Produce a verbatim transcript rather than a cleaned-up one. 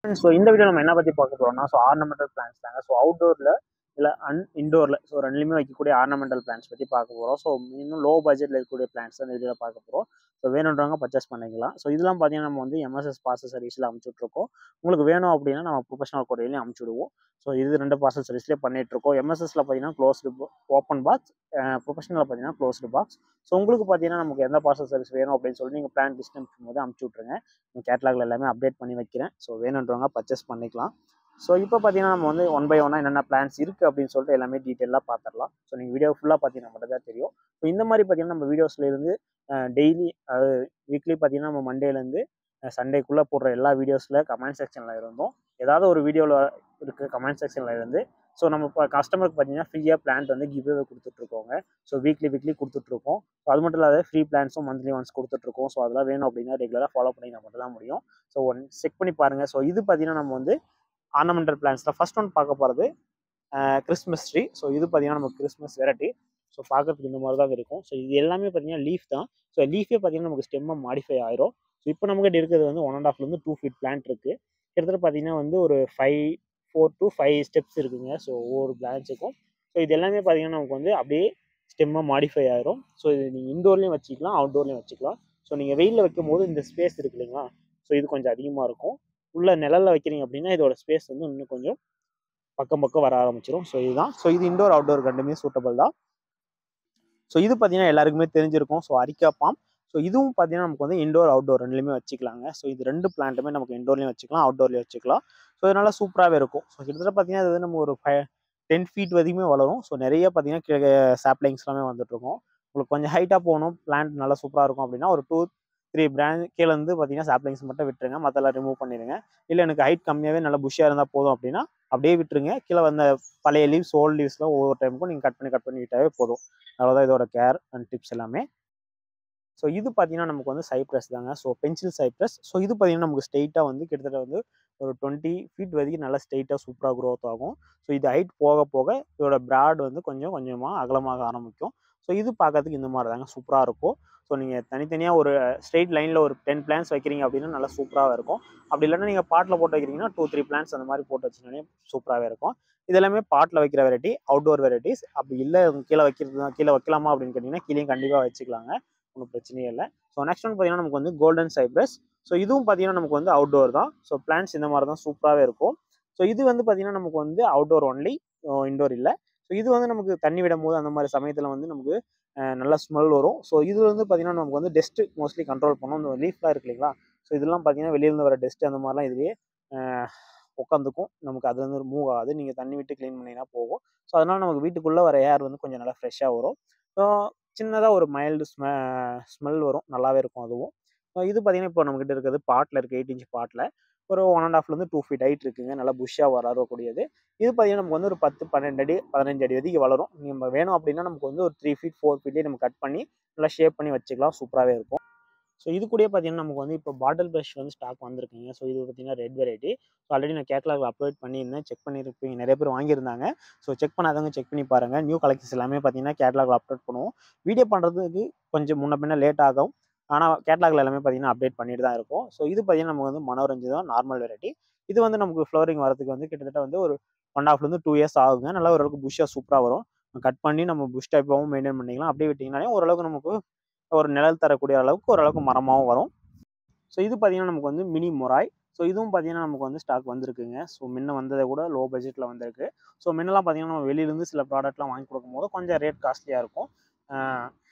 So இந்த video நம்ம என்ன பற்றி பார்க்க போகிறோம்னா ஸோ ஆர்னமெண்டல் பிளான்ஸ் தாங்க. ஸோ அவுட்டோரில் இல்லை அன் இண்டோரில் ஸோ ரெண்டுலேயுமே வைக்கக்கூடிய ஆர்னமெண்டல் பிளான்ஸ் பற்றி பார்க்க போகிறோம். ஸோ மினிமம் லோ பட்ஜெட்டில் இருக்கக்கூடிய பிளான்ஸ் தான் இந்த வீடியோவில் பார்க்க போகிறோம். ஸோ வேணுன்றவங்க பர்ச்சேஸ் பண்ணிக்கலாம். ஸோ இதெல்லாம் பார்த்தீங்கன்னா நம்ம வந்து எம்எஸ்எஸ் பார்சல் சர்வீஸில் அமுச்சுட்ருக்கோம். உங்களுக்கு வேணும் அப்படின்னா நம்ம ப்ரொஃபஷனல் கொரியர்லையும் அமுச்சுடுவோம். ஸோ இது ரெண்டு பார்சல் சர்வீஸ்லேயே பண்ணிகிட்ருக்கோம். எம்எஸ்எஸ்ல பார்த்தீங்கன்னா க்ளோஸ்டு ஓப்பன் பாக்ஸ், ப்ரொஃபஷனலில் பார்த்தீங்கன்னா க்ளோஸ்டு பாக்ஸ். ஸோ உங்களுக்கு பார்த்தீங்கன்னா நமக்கு எந்த பார்சல் சர்வீஸ் வேணும் அப்படின்னு சொல்லி நீங்கள் பிளான் டிஸ்டன்ஸ் போது அமுச்சு விட்ருங்க. கேட்லாகில் எல்லாமே அப்டேட் பண்ணி வைக்கிறேன். ஸோ வேணுன்றவங்க பர்ச்சேஸ் பண்ணிக்கலாம். ஸோ இப்போ பார்த்தீங்கன்னா நம்ம வந்து ஒன் பை ஒன்னாக என்னென்ன பிளான்ஸ் இருக்குது அப்படின்னு சொல்லிட்டு எல்லாமே டீட்டெயிலாக பார்த்துடலாம். ஸோ நீங்கள் வீடியோ ஃபுல்லாக பார்த்தீங்கன்னா மட்டும் தான் தெரியும். ஸோ இந்த மாதிரி பார்த்தீங்கன்னா நம்ம வீடியோஸ்லேருந்து டெய்லி அதாவது வீக்லி பார்த்தீங்கன்னா நம்ம மண்டேலேருந்து சண்டேக்குள்ளே போடுற எல்லா வீடியோஸில் கமெண்ட் செக்ஷனில் இருந்தோம். ஏதாவது ஒரு வீடியோவில் இருக்குது கமெண்ட் செக்ஷனில் இருந்து. ஸோ நம்ம இப்போ கஸ்டமருக்கு பார்த்தீங்கன்னா ஃப்ரீயாக பிளான்ட் வந்து கிவ்அவே கொடுத்துட்ருக்கோங்க. ஸோ வீக்லி வீக்லி கொடுத்துட்ருக்கோம். ஸோ அது மட்டும் இல்லாத ஃப்ரீ பிளான்ஸும் மந்த்லி ஒன்ஸ் கொடுத்துட்ருக்கோம். ஸோ அதெல்லாம் வேணும் அப்படின்னா ரெகுலராக ஃபாலோ பண்ணிங்கன்னா மட்டும் தான் முடியும். ஸோ ஒன் செக் பண்ணி பாருங்கள். ஸோ இது பார்த்தீங்கன்னா நம்ம வந்து ஆர்னமெண்டல் பிளான்ஸில் ஃபர்ஸ்ட் ஒன் பார்க்க போகிறது கிறிஸ்மஸ் ட்ரீ. ஸோ இது பார்த்தீங்கன்னா நமக்கு கிறிஸ்மஸ் வெரைட்டி. ஸோ பார்க்கறதுக்கு இந்த மாதிரி தான் இருக்கும். ஸோ இது எல்லாமே பார்த்தீங்கன்னா லீஃப் தான். ஸோ லீஃபே பார்த்தீங்கன்னா நமக்கு ஸ்டெம்மாக மாடிஃபை ஆயிரும். ஸோ இப்போ நம்மகிட்ட இருக்கிறது வந்து ஒன் அண்ட் ஹாஃப்லேருந்து டூ ஃபீட் பிளான்ட் இருக்குது. கிட்டத்தட்ட பார்த்தீங்கன்னா வந்து ஒரு five four to five steps இருக்குங்க. ஸோ ஒவ்வொரு பிளான்ஸுக்கும். ஸோ இது எல்லாமே பார்த்தீங்கன்னா நமக்கு வந்து அப்படியே ஸ்டெம்மாக மாடிஃபை ஆயிரும். ஸோ இது நீங்கள் இண்டோர்லேயும் வச்சுக்கலாம், அவுட்டோர்லேயும் வச்சுக்கலாம். ஸோ நீங்கள் வெயிலில் வைக்கும் போது இந்த ஸ்பேஸ் இருக்கு இல்லைங்களா, ஸோ இது கொஞ்சம் அதிகமாக இருக்கும். உள்ள நிழலில் வைக்கிறீங்க அப்படின்னா இதோட ஸ்பேஸ் வந்து இன்னும் கொஞ்சம் பக்கம் பக்கம் வர ஆரம்பிச்சிடும். ஸோ இதுதான். ஸோ இது இண்டோர் அவுட்டோர் ரெண்டுமே சூட்டபிள் தான். ஸோ இது பார்த்தீங்கன்னா எல்லாருக்குமே தெரிஞ்சிருக்கும். So areca bomb. ஸோ இதுவும் பார்த்தீங்கன்னா நமக்கு வந்து இண்டோர் அவுட்டோர் ரெண்டுலேயுமே வச்சுக்கலாங்க. ஸோ இது ரெண்டு பிளான்ட்டுமே நமக்கு இண்டோர்லேயும் வச்சுக்கலாம், அவுட்டோர்லேயும் வச்சுக்கலாம். ஸோ இதனால சூப்பராகவே இருக்கும். ஸோ கிட்டத்தட்ட பார்த்தீங்கன்னா இது நம்ம ஒரு ஃபைவ் டென் ஃபீட் வரைக்குமே வளரும். ஸோ நிறைய பார்த்தீங்கன்னா சாப்ளிங்ஸ் எல்லாமே வந்துட்டு இருக்கும். உங்களுக்கு கொஞ்சம் ஹைட்டாக போகணும், பிளான்ட் நல்லா சூப்பராக இருக்கும் அப்படின்னா ஒரு டூ த்ரீ பிராண்ட் கீழே வந்து பார்த்தீங்கன்னா சாப்ளிங்ஸ் மட்டும் விட்டுருங்க, மற்றெல்லாம் ரிமூவ் பண்ணிடுங்க. இல்லை எனக்கு ஹைட் கம்மியாகவே நல்லா புஷ்ஷாக இருந்தால் போதும் அப்படின்னா அப்படியே விட்டுருங்க. கீழே வந்த பழைய லீவ்ஸ் ஓல்டு லீவ்ஸ்லாம் ஒவ்வொரு டைமுக்கும் நீங்கள் கட் பண்ணி கட் பண்ணி விட்டாவே போதும். அவ்வளோதான் இதோட கேர் அண்ட் டிப்ஸ் எல்லாமே. ஸோ இது பார்த்தீங்கன்னா நமக்கு வந்து சைப்ரஸ் தாங்க. So pencil Cyprus. ஸோ இது பார்த்தீங்கன்னா நமக்கு ஸ்ட்ரெயிட்டாக வந்து கிட்டத்தட்ட வந்து ஒரு டுவெண்ட்டி ஃபீட் வரைக்கும் நல்லா ஸ்ட்ரெயிட்டாக சூப்பராக க்ரோத் ஆகும். ஸோ இது ஹைட் போக போக இதோட பிராட் வந்து கொஞ்சம் கொஞ்சமாக அகலமாக ஆரம்பிக்கும். ஸோ இது பார்க்கறதுக்கு இந்த மாதிரி தாங்க சூப்பராக இருக்கும். ஸோ நீங்கள் தனித்தனியாக ஒரு ஸ்ட்ரெயிட் லைனில் ஒரு டென் பிளான்ஸ் வைக்கிறீங்க அப்படின்னா நல்லா சூப்பராக இருக்கும். அப்படி இல்லைன்னா நீங்கள் பாட்டில் போட்டு வைக்கிறீங்கன்னா டூ த்ரீ பிளான்ஸ் அந்த மாதிரி போட்டு வச்சுனாலே சூப்பராகவே இருக்கும். இதெல்லாமே பாட்டில் வைக்கிற வெரைட்டி, அவுட்டோர் வெரைட்டிஸ். அப்படி இல்லை கீழே வைக்கிறது தான், கீழே வைக்கலாமா அப்படின்னு கேட்டிங்கன்னா கீழேயும் கண்டிப்பாக வச்சுக்கலாங்க, ஒன்றும் பிரச்சனையே இல்லை. ஸோ நெக்ஸ்ட் ஒன் பார்த்தீங்கன்னா நமக்கு வந்து கோல்டன் சைப்ரஸ். ஸோ இதுவும் பார்த்தீங்கன்னா நமக்கு வந்து அவுட்டோர் தான். ஸோ பிளான்ஸ் இந்த மாதிரி தான் சூப்பராகவே இருக்கும். ஸோ இது வந்து பார்த்தீங்கன்னா நமக்கு வந்து அவுட்டோர் ஒன்லி, இண்டோர் இல்லை. ஸோ இது வந்து நமக்கு தண்ணி விடும் போது அந்த மாதிரி சமயத்தில் வந்து நமக்கு நல்ல ஸ்மெல் வரும். ஸோ இது வந்து பார்த்தீங்கன்னா நமக்கு வந்து டெஸ்ட்டு மோஸ்ட்லி கண்ட்ரோல் பண்ணும். இந்த லீஃப்லாம் இருக்கு இல்லைங்களா, ஸோ இதெல்லாம் பார்த்தீங்கன்னா வெளியிலேருந்து வர டெஸ்ட் அந்த மாதிரிலாம் இதுலேயே உட்காந்துக்கும். நமக்கு அது வந்து மூவ் ஆகாது, நீங்கள் தண்ணி விட்டு க்ளீன் பண்ணிங்கன்னா போகும். ஸோ அதனால் நமக்கு வீட்டுக்குள்ளே வர ஏர் வந்து கொஞ்சம் நல்லா ஃப்ரெஷ்ஷாக வரும். ஸோ சின்னதாக ஒரு மைல்டு ஸ்மெ ஸ்மெல் வரும், நல்லாவே இருக்கும் அதுவும். இது பார்த்தீங்கன்னா இப்போ நம்மக்கிட்ட இருக்கிறது பாட்டில் இருக்குது, எயிட் இன்ச் பாட்டில் ஒரு ஒன் அண்ட் ஹாஃப்லேருந்து டூ ஃபீட் ஹைட் இருக்குங்க, நல்லா புஷ்ஷாக வளரக்கூடியது. இது பார்த்தீங்கன்னா நமக்கு வந்து ஒரு பத்து பன்னெண்டு அடி பதினஞ்சு அடி வரைக்கும் வளரும். நம்ம வேணும் அப்படின்னா நமக்கு வந்து ஒரு த்ரீ ஃபீட் ஃபோர் ஃபீட்லேயே நம்ம கட் பண்ணி நல்லா ஷேப் பண்ணி வச்சுக்கலாம், சூப்பராகவே இருக்கும். ஸோ இது கூட பார்த்தீங்கன்னா நமக்கு வந்து இப்போ பாட்டில் ப்ரஷ் வந்து ஸ்டாக் வந்திருக்குங்க. ஸோ இது பார்த்தீங்கன்னா ரெட் வெரைட்டி. ஸோ ஆல்ரெடி நான் கேட்லாக் அப்லோட் பண்ணியிருந்தேன், செக் பண்ணியிருப்பீங்க, நிறைய பேர் வாங்கியிருந்தாங்க. ஸோ செக் பண்ணாதவங்க செக் பண்ணி பாருங்கள். நியூ கலெக்ஷன்ஸ் எல்லாமே பார்த்தீங்கன்னா கேட்லாக் அப்லோட் பண்ணுவோம். வீடியோ பண்ணுறதுக்கு கொஞ்சம் முன்ன பின்ன லேட் ஆகும், ஆனால் கேட்லாகில் எல்லாமே பார்த்தீங்கன்னா அப்டேட் பண்ணிட்டு தான் இருக்கும். ஸோ இது பார்த்தீங்கன்னா நமக்கு வந்து மனோரஞ்சு தான், நார்மல் வெரைட்டி. இது வந்து நமக்கு ஃப்ளவரிங் வரதுக்கு வந்து கிட்டத்தட்ட வந்து ஒரு ஒன் ஹாஃப்லேருந்து டூ இயர்ஸ் ஆகுங்க. நல்லா ஓரளவுக்கு புஷ்ஷாக சூப்பராக வரும். கட் பண்ணி நம்ம புஷ் டைப்பாகவும் மெயின்டைன் பண்ணிக்கலாம். அப்படியே விட்டிங்கனாலே ஓரளவுக்கு நமக்கு ஒரு நிழல் தரக்கூடிய அளவுக்கு ஓரளவுக்கு மரமாகவும் வரும். ஸோ இது பார்த்தீங்கன்னா நமக்கு வந்து மினி மொராய். ஸோ இதுவும் பார்த்தீங்கன்னா நமக்கு வந்து ஸ்டாக் வந்திருக்குங்க. ஸோ முன்ன வந்ததை கூட லோ பட்ஜெட்டில் வந்திருக்கு. ஸோ முன்னெல்லாம் பார்த்தீங்கன்னா நம்ம வெளியிலேருந்து சில ப்ராடக்ட்லாம் வாங்கி கொடுக்கும்போது கொஞ்சம் ரேட் காஸ்ட்லியாக இருக்கும்.